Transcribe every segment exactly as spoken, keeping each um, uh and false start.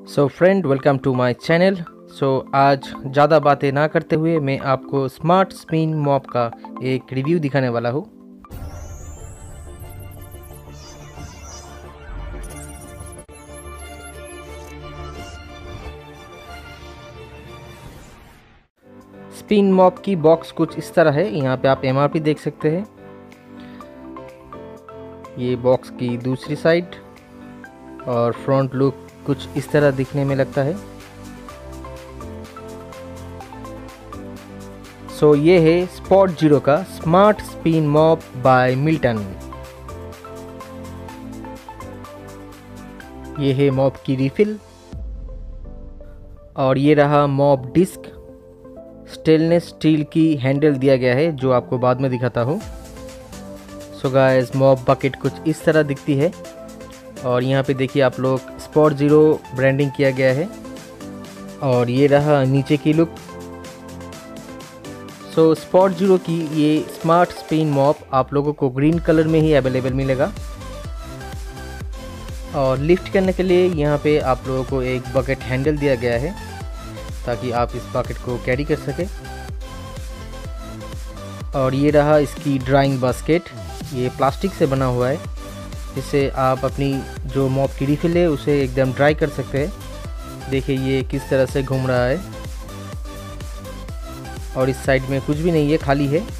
So friend, welcome to my channel. So आज ज़्यादा बातें ना करते हुए मैं आपको स्मार्ट स्पिन मॉप का एक रिव्यू दिखाने वाला हूँ। स्पिन मॉप की बॉक्स कुछ इस तरह है। यहाँ पे आप एमआरपी देख सकते हैं। ये बॉक्स की दूसरी साइड और फ्रंट लुक कुछ इस तरह दिखने में लगता है। सो so, ये है स्पॉट जीरो का smart spin mop by Milton. ये है मॉप की रिफिल और ये रहा मॉप डिस्क। स्टेनलेस स्टील की हैंडल दिया गया है जो आपको बाद में दिखाता हूँ। सो गाइस, मॉप बकेट कुछ इस तरह दिखती है और यहाँ पे देखिए आप लोग स्पॉट जीरो ब्रांडिंग किया गया है और ये रहा नीचे की लुक। सो स्पॉट जीरो की ये स्मार्ट स्पिन मॉप आप लोगों को ग्रीन कलर में ही अवेलेबल मिलेगा और लिफ्ट करने के लिए यहाँ पे आप लोगों को एक बकेट हैंडल दिया गया है ताकि आप इस बकेट को कैरी कर सके। और ये रहा इसकी ड्राइंग बास्केट। ये प्लास्टिक से बना हुआ है, जिससे आप अपनी जो मॉप की रिफिल है उसे एकदम ड्राई कर सकते हैं। देखिए ये किस तरह से घूम रहा है और इस साइड में कुछ भी नहीं है, खाली है।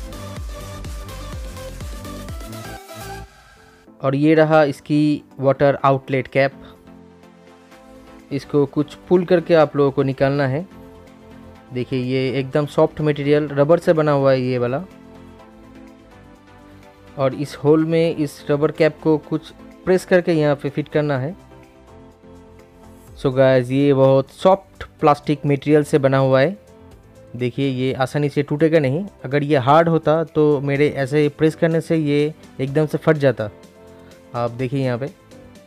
और ये रहा इसकी वाटर आउटलेट कैप। इसको कुछ पुल करके आप लोगों को निकालना है। देखिए ये एकदम सॉफ्ट मटेरियल रबर से बना हुआ है ये वाला। और इस होल में इस रबर कैप को कुछ प्रेस करके यहाँ पे फिट करना है। सो गाइस, ये बहुत सॉफ्ट प्लास्टिक मटेरियल से बना हुआ है। देखिए ये आसानी से टूटेगा नहीं। अगर ये हार्ड होता तो मेरे ऐसे प्रेस करने से ये एकदम से फट जाता। आप देखिए यहाँ पे।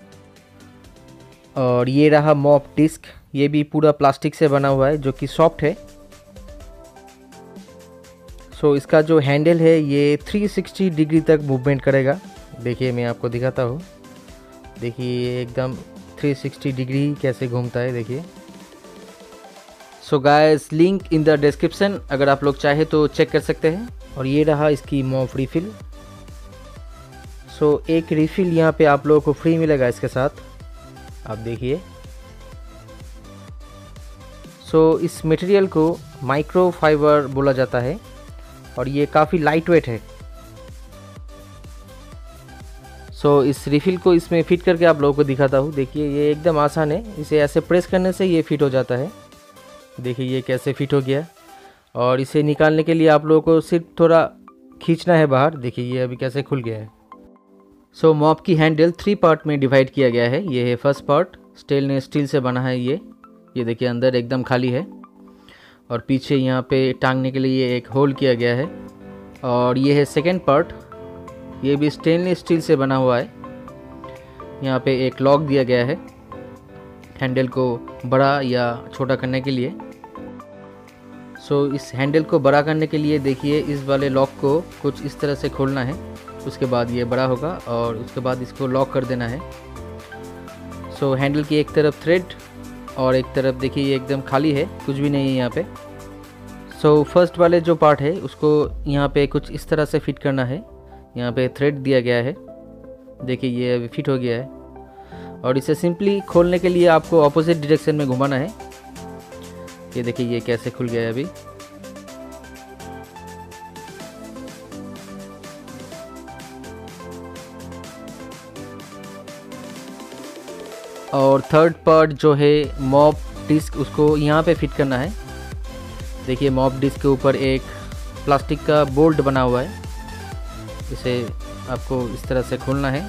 और ये रहा मॉप डिस्क। ये भी पूरा प्लास्टिक से बना हुआ है जो कि सॉफ्ट है। सो so, इसका जो हैंडल है ये तीन सौ साठ डिग्री तक मूवमेंट करेगा। देखिए मैं आपको दिखाता हूँ। देखिए ये एकदम तीन सौ साठ डिग्री कैसे घूमता है, देखिए। So guys, link in the description, अगर आप लोग चाहे तो चेक कर सकते हैं। और ये रहा इसकी मॉप रिफिल। सो so, एक रिफिल यहाँ पे आप लोगों को फ्री मिलेगा इसके साथ। आप देखिए। सो so, इस मटेरियल को माइक्रो फाइबर बोला जाता है और ये काफ़ी लाइट वेट है। सो so, इस रिफिल को इसमें फिट करके आप लोगों को दिखाता हूँ। देखिए ये एकदम आसान है। इसे ऐसे प्रेस करने से ये फिट हो जाता है। देखिए ये कैसे फिट हो गया। और इसे निकालने के लिए आप लोगों को सिर्फ थोड़ा खींचना है बाहर। देखिए ये अभी कैसे खुल गया है। सो so, मॉप की हैंडल थ्री पार्ट में डिवाइड किया गया है। ये है फर्स्ट पार्ट, स्टेनलेस स्टील से बना है ये ये देखिए अंदर एकदम खाली है। और पीछे यहाँ पे टांगने के लिए एक होल किया गया है। और ये है सेकेंड पार्ट। ये भी स्टेनलेस स्टील से बना हुआ है। यहाँ पे एक लॉक दिया गया है हैंडल को बड़ा या छोटा करने के लिए। सो so, इस हैंडल को बड़ा करने के लिए देखिए इस वाले लॉक को कुछ इस तरह से खोलना है। उसके बाद ये बड़ा होगा और उसके बाद इसको लॉक कर देना है। सो so, हैंडल की एक तरफ थ्रेड और एक तरफ देखिए ये एकदम खाली है, कुछ भी नहीं है यहाँ पे। सो so, फर्स्ट वाले जो पार्ट है उसको यहाँ पे कुछ इस तरह से फिट करना है। यहाँ पे थ्रेड दिया गया है। देखिए ये अभी फिट हो गया है। और इसे सिंपली खोलने के लिए आपको ऑपोजिट डायरेक्शन में घुमाना है। ये देखिए ये कैसे खुल गया है अभी। और थर्ड पार्ट जो है मॉप डिस्क, उसको यहाँ पे फिट करना है। देखिए मॉप डिस्क के ऊपर एक प्लास्टिक का बोल्ट बना हुआ है। इसे आपको इस तरह से खोलना है।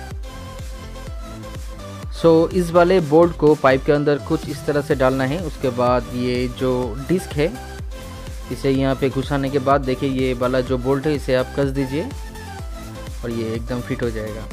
सो so, इस वाले बोल्ट को पाइप के अंदर कुछ इस तरह से डालना है। उसके बाद ये जो डिस्क है इसे यहाँ पे घुसाने के बाद देखिए ये वाला जो बोल्ट है इसे आप कस दीजिए और ये एकदम फिट हो जाएगा।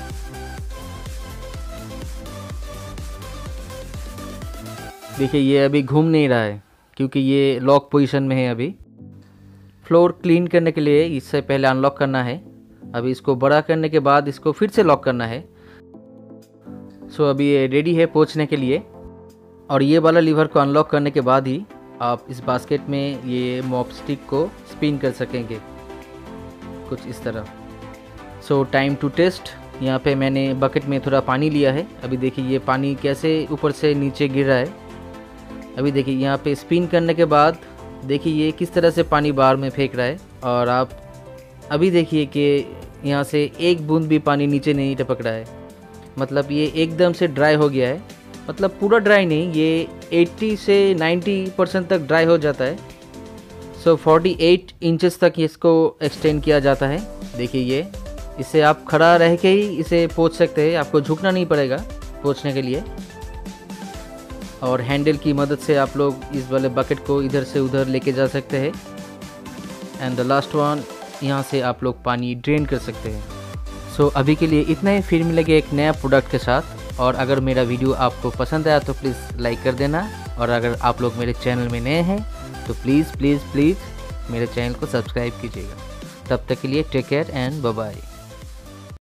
देखिए ये अभी घूम नहीं रहा है क्योंकि ये लॉक पोजीशन में है अभी। फ्लोर क्लीन करने के लिए इससे पहले अनलॉक करना है। अभी इसको बड़ा करने के बाद इसको फिर से लॉक करना है। सो अभी ये रेडी है पोंछने के लिए। और ये वाला लीवर को अनलॉक करने के बाद ही आप इस बास्केट में ये मॉप स्टिक को स्पिन कर सकेंगे, कुछ इस तरह। So time to test. यहाँ पे मैंने बकेट में थोड़ा पानी लिया है। अभी देखिए ये पानी कैसे ऊपर से नीचे गिर रहा है। अभी देखिए यहाँ पे स्पिन करने के बाद देखिए ये किस तरह से पानी बाहर में फेंक रहा है। और आप अभी देखिए कि यहाँ से एक बूंद भी पानी नीचे नहीं टपक रहा है, मतलब ये एकदम से ड्राई हो गया है। मतलब पूरा ड्राई नहीं, ये अस्सी से नब्बे परसेंट तक ड्राई हो जाता है। सो अड़तालीस इंचेस तक इसको एक्सटेंड किया जाता है। देखिए ये, इसे आप खड़ा रह के ही इसे पोंछ सकते हैं, आपको झुकना नहीं पड़ेगा पोंछने के लिए। और हैंडल की मदद से आप लोग इस वाले बकेट को इधर से उधर लेके जा सकते हैं। एंड द लास्ट वन, यहाँ से आप लोग पानी ड्रेन कर सकते हैं। सो so, अभी के लिए इतना ही, फिर मिलेंगे एक नया प्रोडक्ट के साथ। और अगर मेरा वीडियो आपको पसंद आया तो प्लीज़ लाइक कर देना। और अगर आप लोग मेरे चैनल में नए हैं तो प्लीज़ प्लीज़ प्लीज़ मेरे चैनल को सब्सक्राइब कीजिएगा। तब तक के लिए take care and bye bye.